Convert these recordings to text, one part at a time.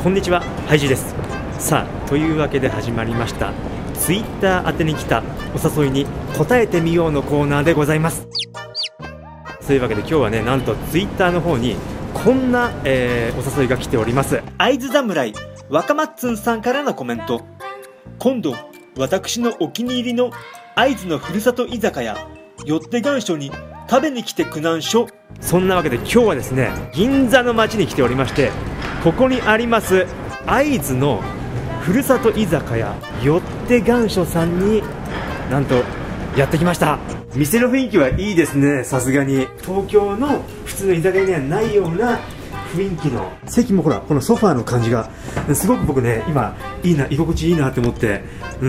こんにちは、ハイジです。さあ、というわけで始まりましたツイッター宛てに来たお誘いに答えてみようのコーナーでございます。そういうわけで今日はね、なんとツイッターの方にこんな、お誘いが来ております。会津侍若松つんさんからのコメント。今度私のお気に入りの会津のふるさと居酒屋よって願書に食べに来てくなんしょ。そんなわけで今日はですね、銀座の街に来ておりまして、ここにあります会津のふるさと居酒屋よって願書さんになんとやってきました。店の雰囲気はいいですね。さすがに東京の普通の居酒屋にはないような雰囲気の席も、ほらこのソファーの感じがすごく僕ね、今いいな、居心地いいなって思って、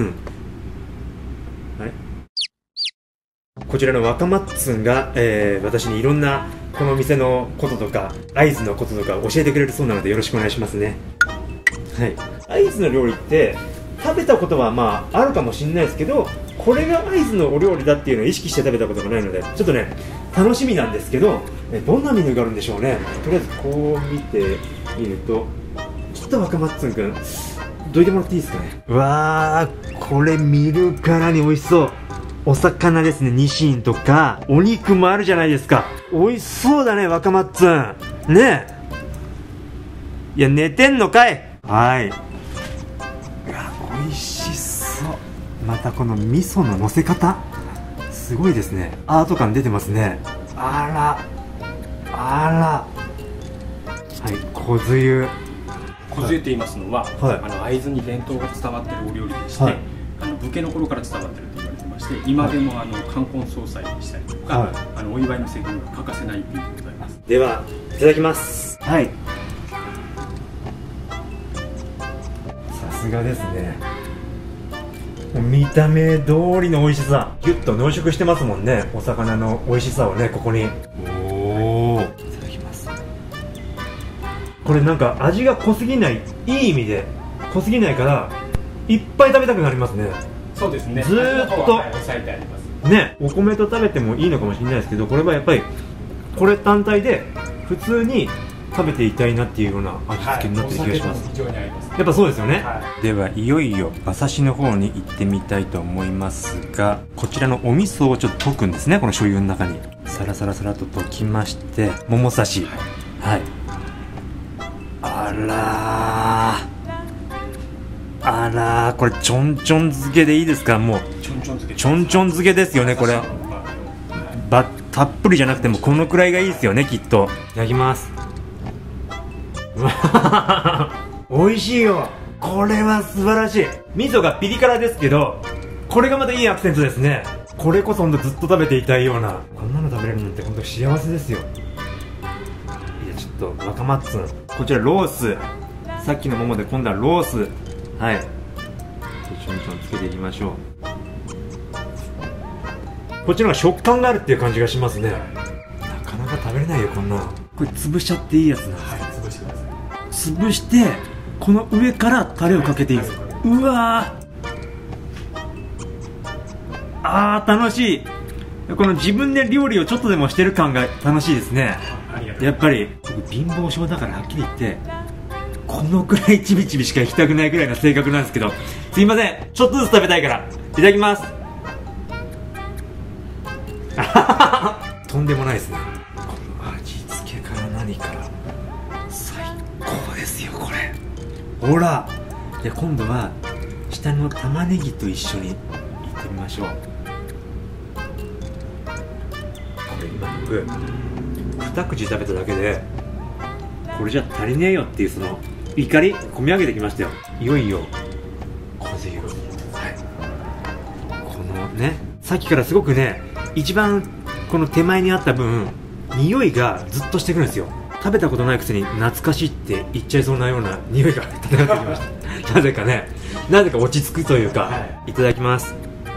あれ、こちらの若松つんが、私にいろんなこの店のこととか会津のこととか教えてくれるそうなのでよろしくお願いしますね。はい、会津の料理って食べたことはまああるかもしれないですけど、これが会津のお料理だっていうのを意識して食べたことがないので、ちょっとね楽しみなんですけど、どんなメニューがあるんでしょうね。とりあえずこう見てみると、ちょっと若松つんくんどいてもらっていいですかね。うわー、これ見るからに美味しそう。お魚ですね、ニシンとかお肉もあるじゃないですか。美味しそうだね、若松つんねえ。いや、寝てんのかい。はい、うわ美味しそう。またこの味噌の乗せ方すごいですね。アート感出てますね。あらあら、はい、こずゆ。 こずゆって言いますのは、 はい、 会津に伝統が伝わっているお料理でして、 はい、 武家の頃から伝わっていると言われてまして、今でも冠婚葬祭でしたりとか、はい、お祝いの席には欠かせない一品でございます。 ではいただきます。はい、さすがですね。見た目通りの美味しさ、ギュッと濃縮してますもんね、お魚の美味しさをね、ここに。おお、いただきます。これなんか味が濃すぎない、いい意味で濃すぎないからいっぱい食べたくなりますね。 そうですね、 ずーっと抑えてありますね。お米と食べてもいいのかもしれないですけど、これはやっぱりこれ単体で普通に食べていたいなっていうような味付けになってる気がします。 非常に合います。 やっぱそうですよね。 はい、 ではいよいよ馬刺しの方に行ってみたいと思いますが、こちらのお味噌をちょっと溶くんですね。この醤油の中にサラサラサラと溶きまして、桃刺し、はい、あらー、これちょんちょん漬けでいいですか。もうちょんちょん漬けですよね、これ。たっぷりじゃなくてもこのくらいがいいですよね、きっと。いただきます。美味しいよ、これは素晴らしい。味噌がピリ辛ですけど、これがまたいいアクセントですね。これこそほんとずっと食べていたいような、こんなの食べれるなんて本当幸せですよ。いや、ちょっと若松つん、こちらロース、さっきのももで今度はロース、はい、ちょんちょんつけていきましょう。こっちの方が食感があるっていう感じがしますね。なかなか食べれないよ、こんなの。これ潰しちゃっていいやつなんですか。 はい、潰してください。 潰してこの上からタレをかけていいですか。うわー、楽しい。この自分で料理をちょっとでもしてる感が楽しいですね。やっぱり僕貧乏症だから、はっきり言ってこのくらいちびちびしか行きたくないくらいの性格なんですけど、すいません、ちょっとずつ食べたいからいただきます。とんでもないですね。この味付けから何から最高ですよ、これ。ほら、で今度は下の玉ねぎと一緒にいってみましょう。これ今僕2口食べただけで、これじゃ足りねえよっていうその怒り込み上げてきましたよ。いよいよこずゆ、はい、このね、さっきからすごくね、一番この手前にあった分匂いがずっとしてくるんですよ。食べたことないくせに懐かしいって言っちゃいそうなような匂いが漂ってきましたなぜかね、なぜか落ち着くというか、はい、いただきます。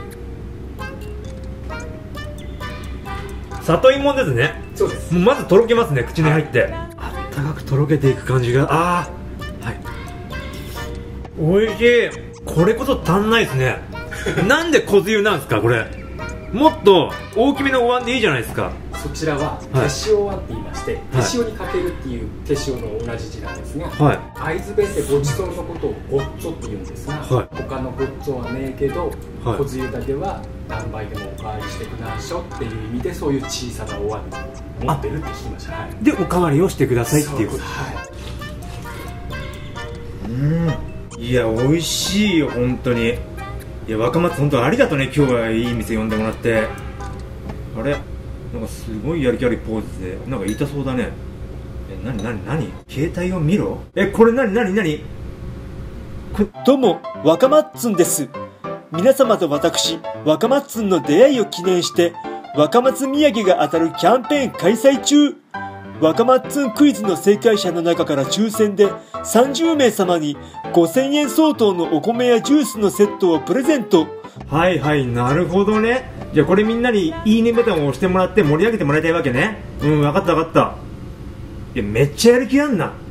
里芋ですね。 そうです。 もうまずとろけますね、口に入って、はい、あったかくとろけていく感じが、はい、美味しい。これこそ足んないですねなんでこずゆなんですか、これ。もっと大きめのお椀でいいじゃないですか。 そちらは手塩椀って言いまして、手塩にかけるっていう手塩の同じ字なんですが、会津弁でごちそうのことをごっつょって言うんですが、他のごっつょはねえけど小つゆだけは何杯でもおかわりしてくなしょっていう意味で、そういう小さなお椀に持ってるって聞きました。 でおかわりをしてくださいっていうこと。いや美味しいよ本当に。いや若松本当ありがとうね、今日はいい店呼んでもらって。あれなんかすごいやる気あるポーズでなんか言いたそうだね。何携帯を見ろ。これ何どうも若松です。皆様と私若松の出会いを記念して若松土産が当たるキャンペーン開催中。若松クイズの正解者の中から抽選で30名様に5000円相当のお米やジュースのセットをプレゼント。 はいはい、なるほどね。じゃあこれみんなにいいねボタンを押してもらって盛り上げてもらいたいわけね。分かった。いやめっちゃやる気あんな。